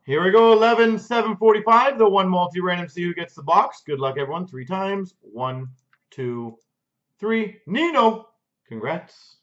Here we go, 11, 745. The one multi-random, see who gets the box. Good luck, everyone. 3 times. 1, 2, 3. Nino. Congrats.